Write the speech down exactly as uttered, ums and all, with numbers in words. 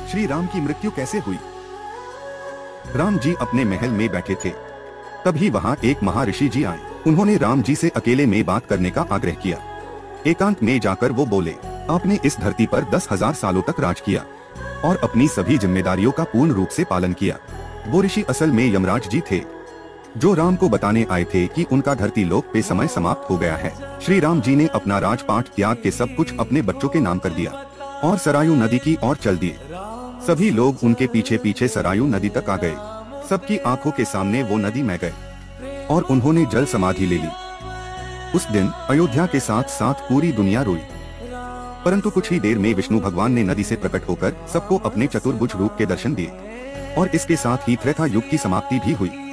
श्री राम की मृत्यु कैसे हुई? राम जी अपने महल में बैठे थे, तभी वहाँ एक महर्षि जी आए। उन्होंने राम जी से अकेले में बात करने का आग्रह किया। एकांत में जाकर वो बोले, आपने इस धरती पर दस हजार सालों तक राज किया और अपनी सभी जिम्मेदारियों का पूर्ण रूप से पालन किया। वो ऋषि असल में यमराज जी थे, जो राम को बताने आए थे कि उनका धरती लोक पे समय समाप्त हो गया है। श्री राम जी ने अपना राजपाट त्याग के सब कुछ अपने बच्चों के नाम कर दिया और सरयू नदी की ओर चल दिए। सभी लोग उनके पीछे पीछे सरयू नदी तक आ गए। सबकी आंखों के सामने वो नदी में गए और उन्होंने जल समाधि ले ली। उस दिन अयोध्या के साथ साथ पूरी दुनिया रोई, परंतु कुछ ही देर में विष्णु भगवान ने नदी से प्रकट होकर सबको अपने चतुर्भुज रूप के दर्शन दिए और इसके साथ ही त्रेता युग की समाप्ति भी हुई।